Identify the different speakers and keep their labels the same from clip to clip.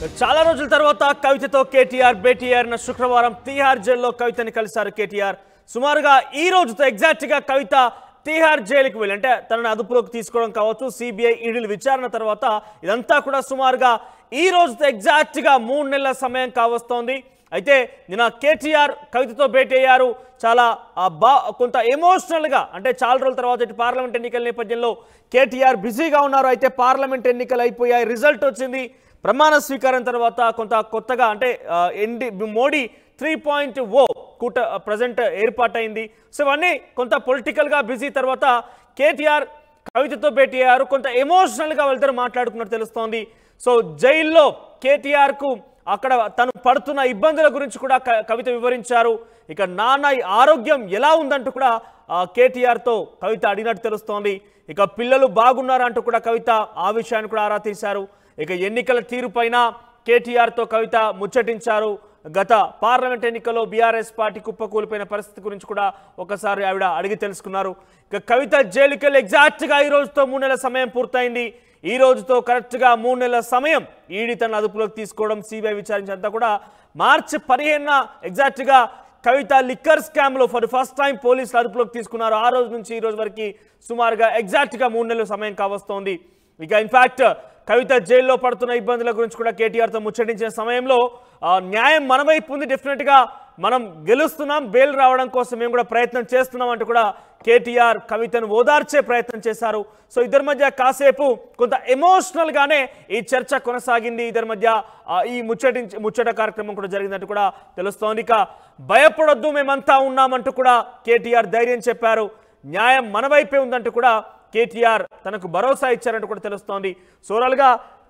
Speaker 1: చాలా రోజుల తర్వాత కవితతో కేటీఆర్ భేటీ అయిన శుక్రవారం తిహార్ జైల్లో కవితని కలిశారు కేటీఆర్. సుమారుగా ఈ రోజుతో ఎగ్జాక్ట్ గా కవిత తిహార్ జైలుకి వెళ్ళి అంటే తనను అదుపులోకి తీసుకోవడం కావచ్చు, సిబిఐ ఈడీల విచారణ తర్వాత ఇదంతా కూడా సుమారుగా ఈ రోజుతో ఎగ్జాక్ట్ గా 3 నెలల సమయం కావస్తోంది. అయితే నిన్న కేటీఆర్ కవితతో భేటీ అయ్యారు. చాలా కొంత ఎమోషనల్ గా అంటే చాలా రోజుల తర్వాత ఇటు పార్లమెంట్ ఎన్నికల నేపథ్యంలో కేటీఆర్ బిజీగా ఉన్నారు. అయితే పార్లమెంట్ ఎన్నికలు అయిపోయాయి, రిజల్ట్ వచ్చింది. ప్రమాణ స్వీకారం తర్వాత కొంత కొత్తగా అంటే మోడీ 3.0 కూట ప్రజెంట్ ఏర్పాటైంది. సో ఇవన్నీ కొంత పొలిటికల్గా బిజీ తర్వాత కేటీఆర్ కవితతో భేటీ అయ్యారు. కొంత ఎమోషనల్గా వెళ్తారు మాట్లాడుకున్నట్టు తెలుస్తోంది. సో జైల్లో కేటీఆర్కు అక్కడ తను పడుతున్న ఇబ్బందుల గురించి కూడా కవిత వివరించారు. ఇక నాన్న ఆరోగ్యం ఎలా ఉందంటూ కూడా కేటీఆర్తో కవిత అడిగినట్టు తెలుస్తోంది. ఇక పిల్లలు బాగున్నారంటూ కూడా కవిత ఆ విషయాన్ని కూడా ఆరా తీశారు. ఇక ఎన్నికల తీరుపైన కేటీఆర్తో కవిత ముచ్చటించారు. గత పార్లమెంట్ ఎన్నికల్లో బీఆర్ఎస్ పార్టీ కుప్పకూలిపోయిన పరిస్థితి గురించి కూడా ఒకసారి ఆవిడ అడిగి తెలుసుకున్నారు. ఇక కవిత జైలుకి వెళ్ళి ఎగ్జాక్ట్గా ఈ రోజుతో 3 నెలల సమయం పూర్తయింది. ఈ రోజుతో కరెక్ట్గా 3 నెలల సమయం ఈడీ తన అదుపులోకి తీసుకోవడం, సిబిఐ విచారించేంతా కూడా మార్చి 15న ఎగ్జాక్ట్గా కవిత లిక్కర్ స్కామ్లో ఫర్ ఫస్ట్ టైం పోలీసులు అదుపులోకి తీసుకున్నారు. ఆ రోజు నుంచి ఈ రోజు వరకు సుమారుగా ఎగ్జాక్ట్గా 3 నెలల సమయం కావస్తోంది. ఇక ఇన్ఫాక్ట్ కవిత జైల్లో పడుతున్న ఇబ్బందుల గురించి కూడా కేటీఆర్తో ముచ్చటించిన సమయంలో న్యాయం మన వైపు ఉంది, డెఫినెట్గా మనం గెలుస్తున్నాం, బెయిల్ రావడం కోసం మేము కూడా ప్రయత్నం చేస్తున్నాం అంటూ కూడా కేటీఆర్ కవితను ఓదార్చే ప్రయత్నం చేశారు. సో ఇద్దరి మధ్య కాసేపు కొంత ఎమోషనల్గానే ఈ చర్చ కొనసాగింది. ఇద్దరి మధ్య ఈ ముచ్చట కార్యక్రమం కూడా జరిగిందంటూ కూడా తెలుస్తోంది. ఇక భయపడొద్దు, మేమంతా ఉన్నామంటూ కూడా కేటీఆర్ ధైర్యం చెప్పారు. న్యాయం మన వైపే ఉందంటూ కూడా కేటీఆర్ తనకు భరోసా ఇచ్చారంటూ కూడా తెలుస్తోంది. సోరల్గా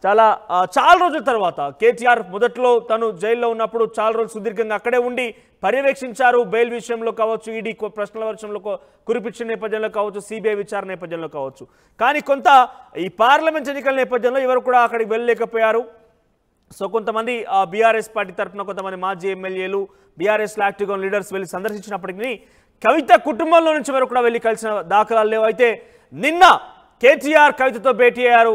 Speaker 1: చాలా రోజుల తర్వాత కేటీఆర్ మొదట్లో తను జైల్లో ఉన్నప్పుడు చాలా రోజులు సుదీర్ఘంగా అక్కడే ఉండి పర్యవేక్షించారు. బెయిల్ విషయంలో కావచ్చు, ఈడీ ప్రశ్నల వర్షంలో కురిపించిన నేపథ్యంలో కావచ్చు, సిబిఐ విచారణ నేపథ్యంలో కావచ్చు. కానీ కొంత ఈ పార్లమెంట్ ఎన్నికల నేపథ్యంలో ఎవరు కూడా అక్కడికి వెళ్ళలేకపోయారు. సో కొంతమంది బీఆర్ఎస్ పార్టీ తరఫున కొంతమంది మాజీ ఎమ్మెల్యేలు, బీఆర్ఎస్ యాక్టివ్ లీడర్స్ వెళ్ళి సందర్శించినప్పటికీ కవిత కుటుంబంలో నుంచి వరకు కూడా వెళ్ళి కలిసిన దాఖలాలు లేవు. అయితే నిన్న కేటీఆర్ కవితతో భేటీ అయ్యారు.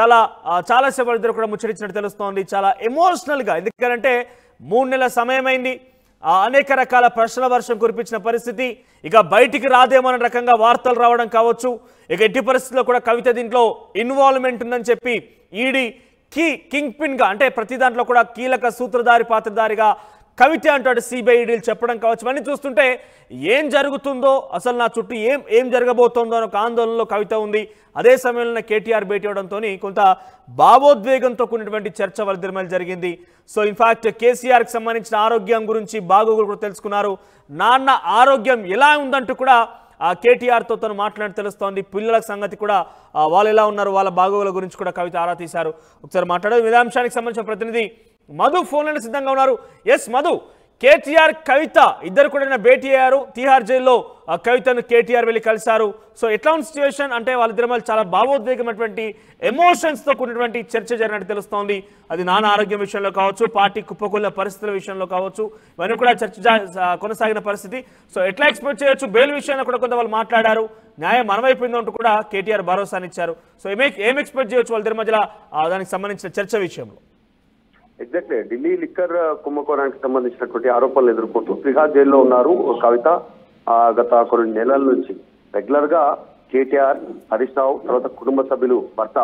Speaker 1: చాలాసేపు ఇద్దరు కూడా ముచ్చరించినట్టు తెలుస్తోంది. చాలా ఎమోషనల్గా, ఎందుకంటే 3 నెలల సమయమైంది. అనేక రకాల ప్రశ్నల వర్షం కురిపించిన పరిస్థితి. ఇక బయటికి రాదేమన్న రకంగా వార్తలు రావడం కావచ్చు. ఇక ఎట్టి పరిస్థితుల్లో కూడా కవిత దీంట్లో ఇన్వాల్వ్మెంట్ ఉందని చెప్పి ఈడీ కింగ్ పిన్గా అంటే ప్రతి దాంట్లో కూడా కీలక సూత్రధారి పాత్రధారిగా కవిత అంటాడు సిబిఐ ఈడీలు చెప్పడం కావచ్చు. ఇవన్నీ చూస్తుంటే ఏం జరుగుతుందో, అసలు నా చుట్టూ ఏం జరగబోతోందో అని ఒక ఆందోళనలో కవిత ఉంది. అదే సమయంలో కేటీఆర్ భేటీ అవడంతో కొంత భావోద్వేగంతో కూడినటువంటి చర్చ వాళ్ళిద్దరి మధ్య జరిగింది. సో ఇన్ఫాక్ట్ కేసీఆర్కి సంబంధించిన ఆరోగ్యం గురించి బాగోగులు కూడా తెలుసుకున్నారు. నాన్న ఆరోగ్యం ఎలా ఉందంటూ కూడా కేటీఆర్తో తను మాట్లాడి తెలుస్తోంది. పిల్లల సంగతి కూడా వాళ్ళు ఎలా ఉన్నారు, వాళ్ళ బాగోగుల గురించి కూడా కవిత ఆరా తీశారు. ఒకసారి మాట్లాడారు. విధాంశానికి సంబంధించిన ప్రతినిధి మధు ఫోన్లో సిద్ధంగా ఉన్నారు. ఎస్ మధు, కేటీఆర్ కవిత ఇద్దరు కూడా భేటీ అయ్యారు. తిహార్ జైల్లో కవితను కేటీఆర్ వెళ్ళి కలిశారు. సో ఎట్లా ఉంది సిచ్యువేషన్ అంటే వాళ్ళిద్దరి మధ్య చాలా భావోద్వేగమైనటువంటి ఎమోషన్స్తో కూడినటువంటి చర్చ జరిగినట్టు తెలుస్తోంది. అది నాన్న ఆరోగ్యం విషయంలో కావచ్చు, పార్టీ కుప్పకూలిన పరిస్థితుల విషయంలో కావచ్చు, ఇవన్నీ కూడా చర్చ కొనసాగిన పరిస్థితి. సో ఎట్లా ఎక్స్పెక్ట్ చేయొచ్చు? బెయిల్ విషయంలో కూడా కొంత వాళ్ళు మాట్లాడారు. న్యాయం మనమైపోయిందంటూ కూడా కేటీఆర్ భరోసానిచ్చారు. సో ఏం ఎక్స్పెక్ట్ చేయొచ్చు వాళ్ళిద్దరి మధ్యలో దానికి సంబంధించిన చర్చ విషయంలో?
Speaker 2: ఎగ్జాక్ట్లీ ఢిల్లీ లిక్కర్ కుంభకోణానికి సంబంధించినటువంటి ఆరోపణలు ఎదుర్కొంటూ తిహార్ జైల్లో ఉన్నారు కవిత. గత కొన్ని నెలల నుంచి రెగ్యులర్ గా కేటీఆర్, హరీష్ రావు, తర్వాత కుటుంబ సభ్యులు, భర్త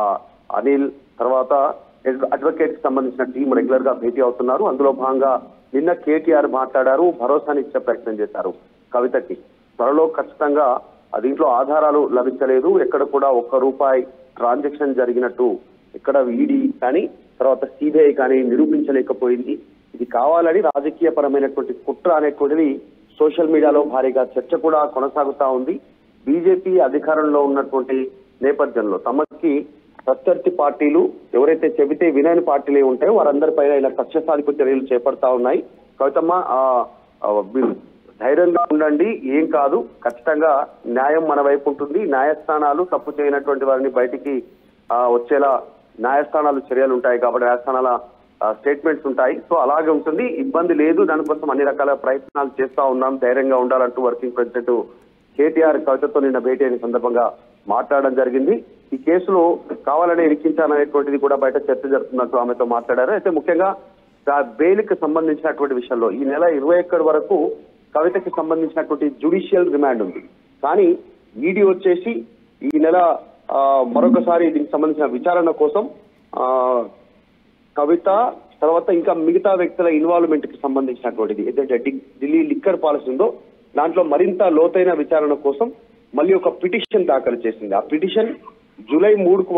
Speaker 2: అనిల్, తర్వాత అడ్వకేట్ కి సంబంధించిన టీం రెగ్యులర్ గా భేటీ అవుతున్నారు. అందులో భాగంగా నిన్న కేటీఆర్ మాట్లాడారు, భరోసానిచ్చే ప్రయత్నం చేశారు కవితకి. త్వరలో ఖచ్చితంగా దీంట్లో ఆధారాలు లభించలేదు, ఎక్కడ కూడా ₹1 ట్రాన్సాక్షన్ జరిగినట్టు ఎక్కడ ఈడీ కానీ తర్వాత సిబిఐ కానీ నిరూపించలేకపోయింది. ఇది కావాలని రాజకీయ పరమైనటువంటి కుట్ర అనేటువంటిది సోషల్ మీడియాలో భారీగా చర్చ కూడా కొనసాగుతా ఉంది. బీజేపీ అధికారంలో ఉన్నటువంటి నేపథ్యంలో తమకి ప్రత్యర్థి పార్టీలు ఎవరైతే చెబితే వినని పార్టీలు ఉంటాయో వారందరిపైన ఇలా కక్ష సాధింపు చర్యలు చేపడతా ఉన్నాయి. కవితమ్మ ధైర్యంగా ఉండండి, ఏం కాదు, ఖచ్చితంగా న్యాయం మన వైపు ఉంటుంది. న్యాయస్థానాలు తప్పు చేయనటువంటి వారిని బయటికి వచ్చేలా న్యాయస్థానాలు చర్యలు ఉంటాయి కాబట్టి న్యాయస్థానాల స్టేట్మెంట్స్ ఉంటాయి. సో అలాగే ఉంటుంది, ఇబ్బంది లేదు, దానికోసం అన్ని రకాల ప్రయత్నాలు చేస్తా ఉన్నాం, ధైర్యంగా ఉండాలంటూ వర్కింగ్ ప్రెసిడెంట్ కేటీఆర్ కవితతో నిన్న భేటీ అయిన సందర్భంగా మాట్లాడడం జరిగింది. ఈ కేసులో కావాలని ఇరికించాలనేటువంటిది కూడా బయట చర్చ జరుగుతున్నట్టు ఆమెతో మాట్లాడారు. అయితే ముఖ్యంగా బెయిల్కి సంబంధించినటువంటి విషయంలో ఈ నెల 21 వరకు కవితకి సంబంధించినటువంటి జ్యుడిషియల్ రిమాండ్ ఉంది. కానీ ఈడీ వచ్చేసి ఈ నెల మరొకసారి దీనికి సంబంధించిన విచారణ కోసం కవిత తర్వాత ఇంకా మిగతా వ్యక్తుల ఇన్వాల్వ్మెంట్ కి సంబంధించినటువంటిది ఏదైతే ఢిల్లీ లిక్కర్ పాలసీ ఉందో దాంట్లో మరింత లోతైన విచారణ కోసం మళ్ళీ ఒక పిటిషన్ దాఖలు చేసింది. ఆ పిటిషన్ జూలై 3కు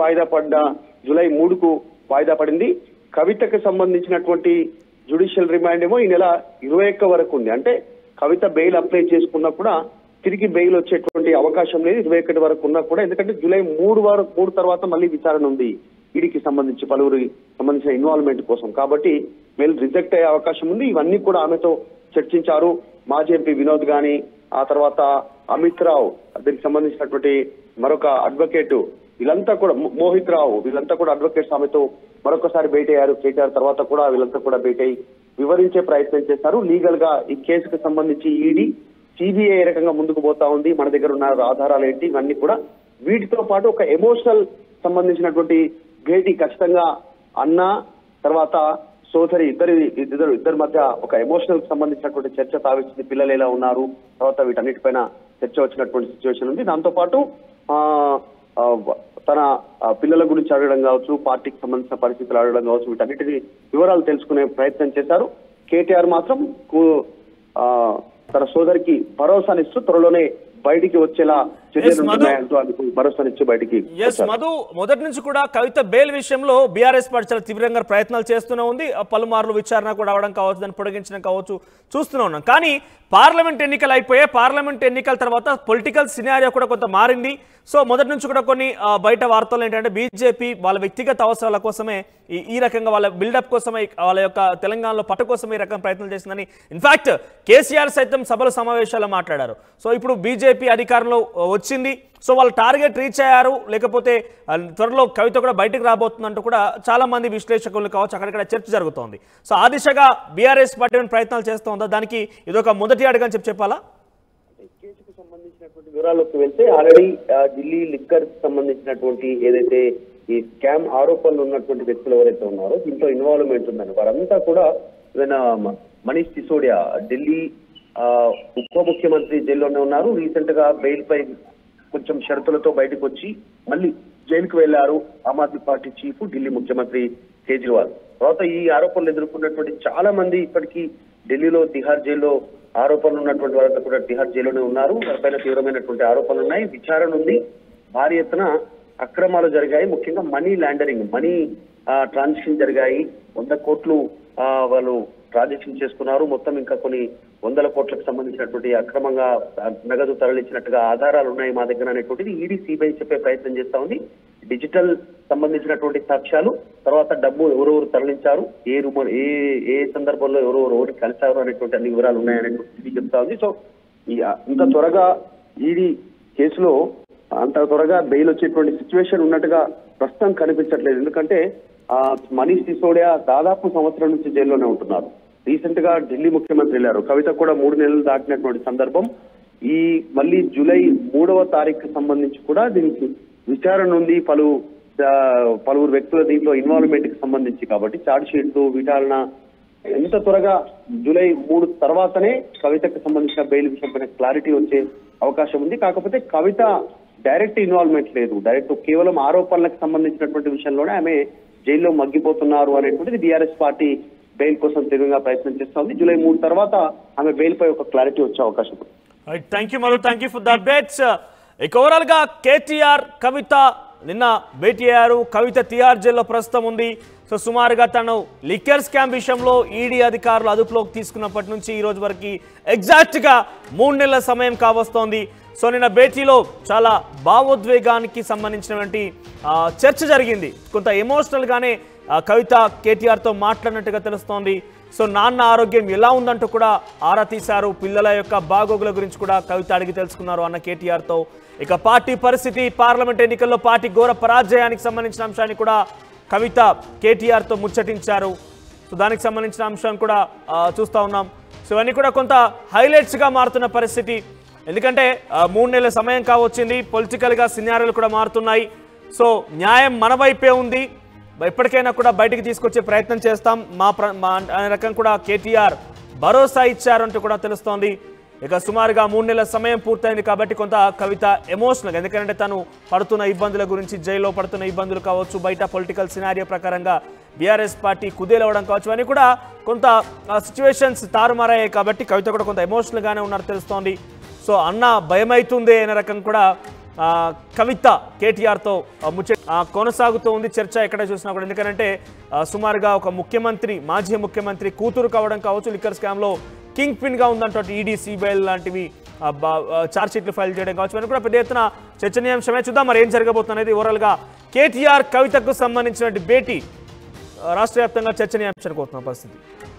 Speaker 2: వాయిదా పడింది. కవితకు సంబంధించినటువంటి జ్యుడిషియల్ రిమాండ్ ఏమో ఈ నెల 21 వరకు ఉంది. అంటే కవిత బెయిల్ అప్లై చేసుకున్నా కూడా తిరిగి బెయిల్ వచ్చేటువంటి అవకాశం లేదు 21 వరకు ఉన్నా కూడా, ఎందుకంటే జూలై 3 తర్వాత మళ్ళీ విచారణ ఉంది ఈడీకి సంబంధించి పలువురి సంబంధించిన ఇన్వాల్వ్మెంట్ కోసం. కాబట్టి బెయిల్ రిజెక్ట్ అయ్యే అవకాశం ఉంది. ఇవన్నీ కూడా ఆమెతో చర్చించారు. మాజీ ఎంపీ వినోద్ గాని, ఆ తర్వాత అమిత్ రావు, దీనికి సంబంధించినటువంటి మరొక అడ్వకేట్, వీళ్ళంతా కూడా మోహిత్ రావు, వీళ్ళంతా కూడా అడ్వకేట్స్ ఆమెతో మరొకసారి భేటీ అయ్యారు. కేటీఆర్ తర్వాత కూడా వీళ్ళంతా కూడా భేటీ అయ్యి వివరించే ప్రయత్నం చేశారు. లీగల్ గా ఈ కేసుకు సంబంధించి ఈడీ సిబిఐ ఏ రకంగా ముందుకు పోతా ఉంది, మన దగ్గర ఉన్న ఆధారాలు ఏంటి, ఇవన్నీ కూడా వీటితో పాటు ఒక ఎమోషనల్ సంబంధించినటువంటి భేటీ ఖచ్చితంగా అన్న తర్వాత సోదరి ఇద్దరి మధ్య ఒక ఎమోషనల్ సంబంధించినటువంటి చర్చ తావిస్తుంది. పిల్లలు ఎలా ఉన్నారు, తర్వాత వీటన్నిటిపైన చర్చ వచ్చినటువంటి సిచ్యువేషన్ ఉంది. దాంతో పాటు తన పిల్లల గురించి అడగడం కావచ్చు, పార్టీకి సంబంధించిన పరిస్థితులు అడగడం కావచ్చు, వీటన్నిటిని వివరాలు తెలుసుకునే ప్రయత్నం చేశారు. కేటీఆర్ మాత్రం తన సోదరికి భరోసానిస్తూ త్వరలోనే బయటికి వచ్చేలా భరోసానిచ్చి బయటికి.
Speaker 1: మధు, మొదటి నుంచి కూడా కవిత బెయిల్ విషయంలో బీఆర్ఎస్ పార్టీ చాలా తీవ్రంగా ప్రయత్నాలు చేస్తూనే ఉంది. పలుమార్లు విచారణ కూడా అవడం కావచ్చు, దాన్ని పొడిగించడం కావచ్చు చూస్తూనే ఉన్నాం. కానీ పార్లమెంట్ ఎన్నికలు అయిపోయాయి. పార్లమెంట్ ఎన్నికల తర్వాత పొలిటికల్ సినారియో కూడా కొంత మారింది. సో మొదటి నుంచి కూడా కొన్ని బయట వార్తలు ఏంటంటే బీజేపీ వాళ్ళ వ్యక్తిగత అవసరాల కోసమే ఈ రకంగా వాళ్ళ బిల్డప్ కోసమే వాళ్ళ యొక్క తెలంగాణలో పట్టు కోసమే ఈ రకం ప్రయత్నం చేసిందని ఇన్ఫాక్ట్ కేసీఆర్ సైతం సభల సమావేశాల్లో మాట్లాడారు. సో ఇప్పుడు బీజేపీ అధికారంలో వచ్చింది, సో వాళ్ళ టార్గెట్ రీచ్ అయ్యారు, లేకపోతే త్వరలో కవిత కూడా బయటకు రాబోతుందంటూ కూడా చాలా మంది విశ్లేషకులు కావచ్చు అక్కడక్కడ చర్చ జరుగుతోంది. సో ఆ దిశగా బీఆర్ఎస్ పార్టీ ప్రయత్నాలు చేస్తూ ఉందా, దానికి ఇదొక మొదటి అడుగని చెప్పాలా?
Speaker 2: కేసుకు సంబంధించినటువంటి వివరాల్లోకి వెళ్తే ఆల్రెడీ ఢిల్లీ లిక్కర్ సంబంధించినటువంటి ఏదైతే ఈ స్కామ్ ఆరోపణలు ఉన్నటువంటి వ్యక్తులు ఎవరైతే ఉన్నారో దీంట్లో ఇన్వాల్వ్మెంట్ ఉందని వారంతా కూడా మనీష్ సిసోడియా ఢిల్లీ ఉప ముఖ్యమంత్రి జైల్లోనే ఉన్నారు. రీసెంట్ గా బెయిల్ పై కొంచెం షరతులతో బయటకు వచ్చి మళ్ళీ జైలుకు వెళ్లారు ఆమ్ ఆద్మీ పార్టీ చీఫ్ ఢిల్లీ ముఖ్యమంత్రి కేజ్రీవాల్. తర్వాత ఈ ఆరోపణలు ఎదుర్కొన్నటువంటి చాలా మంది ఇప్పటికీ ఢిల్లీలో తిహార్ జైల్లో ఆరోపణలు ఉన్నటువంటి వారంతా కూడా తిహార్ జైల్లోనే ఉన్నారు. వారిపైన తీవ్రమైనటువంటి ఆరోపణలు ఉన్నాయి. విచారణ ఉంది. భారీ ఎత్తున అక్రమాలు జరిగాయి. ముఖ్యంగా మనీ లాండరింగ్, మనీ ట్రాన్సాక్షన్ జరిగాయి. 100 కోట్లు వాళ్ళు ట్రాన్సాక్షన్ చేసుకున్నారు. మొత్తం ఇంకా కొన్ని 100 కోట్లకు సంబంధించినటువంటి అక్రమంగా నగదు తరలించినట్టుగా ఆధారాలు ఉన్నాయి మా దగ్గర అనేటువంటిది ఈడీ సిబిఐ చెప్పే ప్రయత్నం చేస్తా ఉంది. డిజిటల్ సంబంధించినటువంటి సాక్ష్యాలు, తర్వాత డబ్బు ఎవరెవరు తరలించారు, ఏ సందర్భంలో ఎవరెవరు కలిశారు అనేటువంటి అన్ని వివరాలు ఉన్నాయనేటువంటి చెప్తా ఉంది. సో ఇంత త్వరగా ఈడీ కేసులో అంత త్వరగా బెయిల్ వచ్చేటువంటి సిచ్యువేషన్ ఉన్నట్టుగా ప్రస్తుతం కనిపించట్లేదు. ఎందుకంటే మనీష్ సిసోడియా దాదాపు సంవత్సరం నుంచి జైల్లోనే ఉంటున్నారు. రీసెంట్ గా ఢిల్లీ ముఖ్యమంత్రి వెళ్ళారు. కవిత కూడా 3 నెలలు దాటినటువంటి సందర్భం. ఈ మళ్ళీ జూలై 3వ తారీఖుకి సంబంధించి కూడా దీనికి విచారణ ఉంది. పలువురు వ్యక్తుల దీంట్లో ఇన్వాల్వ్మెంట్ కి సంబంధించి కాబట్టి ఛార్జ్ షీట్లు విచారణ ఎంత త్వరగా జూలై 3 తర్వాతనే కవితకు సంబంధించిన బెయిల్ విషయంపైన క్లారిటీ వచ్చే అవకాశం ఉంది. కాకపోతే కవిత డైరెక్ట్ ఇన్వాల్వ్మెంట్ లేదు. డైరెక్ట్ కేవలం ఆరోపణలకు సంబంధించినటువంటి విషయంలోనే ఆమె జైల్లో మగ్గిపోతున్నారు అనేటువంటిది బీఆర్ఎస్ పార్టీ బెయిల్ కోసం తీవ్రంగా ప్రయత్నం చేస్తా ఉంది. జూలై 3 తర్వాత ఆమె బెయిల్ పై ఒక క్లారిటీ వచ్చే అవకాశం ఉంది.
Speaker 1: Thank you Madhu, thank you for the updates. Overall గా కేటీఆర్ కవిత నిన్న భేటీ అయ్యారు. కవిత తిహార్ జైల్లో ప్రస్తుతం ఉంది. సో సుమారుగా తను లిక్కర్ స్కామ్ విషయంలో ఈడీ అధికారులు అదుపులోకి తీసుకున్నప్పటి నుంచి ఈ రోజు వరకు ఎగ్జాక్ట్ గా 3 నెలల సమయం కావస్తోంది. సో నిన్న భేటీలో చాలా భావోద్వేగానికి సంబంధించినటువంటి చర్చ జరిగింది. కొంత ఎమోషనల్ గానే కవిత కేటీఆర్తో మాట్లాడినట్టుగా తెలుస్తోంది. సో నాన్న ఆరోగ్యం ఎలా ఉందంటూ కూడా ఆరా తీశారు. పిల్లల యొక్క బాగోగుల గురించి కూడా కవిత అడిగి తెలుసుకున్నారు అన్న కేటీఆర్తో. ఇక పార్టీ పరిస్థితి, పార్లమెంట్ ఎన్నికల్లో పార్టీ ఘోర పరాజయానికి సంబంధించిన అంశాన్ని కూడా కవిత కేటీఆర్తో ముచ్చటించారు. సో దానికి సంబంధించిన అంశాన్ని కూడా చూస్తూ ఉన్నాం. సో ఇవన్నీ కూడా కొంత హైలైట్స్గా మారుతున్న పరిస్థితి. ఎందుకంటే 3 నెలల సమయం కావచ్చింది, పొలిటికల్గా సినారియోలు కూడా మారుతున్నాయి. సో న్యాయం మన వైపే ఉంది, ఎప్పటికైనా కూడా బయటికి తీసుకొచ్చే ప్రయత్నం చేస్తాం అనే రకం కూడా కేటీఆర్ భరోసా ఇచ్చారంటూ కూడా తెలుస్తోంది. ఇక సుమారుగా 3 నెలల సమయం పూర్తయింది కాబట్టి కొంత కవిత ఎమోషనల్గా, ఎందుకంటే తను పడుతున్న ఇబ్బందుల గురించి, జైల్లో పడుతున్న ఇబ్బందులు కావచ్చు, బయట పొలిటికల్ సినారియో ప్రకారంగా బీఆర్ఎస్ పార్టీ కుదేలవడం కావచ్చు అని కూడా కొంత సిచ్యువేషన్స్ తారుమారయ్యాయి కాబట్టి కవిత కూడా కొంత ఎమోషనల్గానే ఉన్నారు తెలుస్తోంది. సో అన్న భయమైతుంది అనే రకం కూడా కవిత కేటీఆర్తో కొనసాగుతూ ఉంది చర్చ ఎక్కడ చూసినా కూడా. ఎందుకంటే సుమారుగా ఒక ముఖ్యమంత్రి, మాజీ ముఖ్యమంత్రి కూతురు కావడం కావచ్చు, లిక్కర్ స్కామ్లో కింగ్ పిన్గా ఉందంటే ఈడీ, సిబిఐ లాంటివి ఛార్జ్ షీట్లు ఫైల్ చేయడం కావచ్చు అని కూడా పెద్ద ఎత్తున చర్చనీయాంశమే. చూద్దాం మరి ఏం జరగబోతుంది అనేది. ఓవరాల్గా కేటీఆర్ కవితకు సంబంధించిన భేటీ రాష్ట్ర వ్యాప్తంగా చర్చనీయాంశానికి వస్తున్న పరిస్థితి.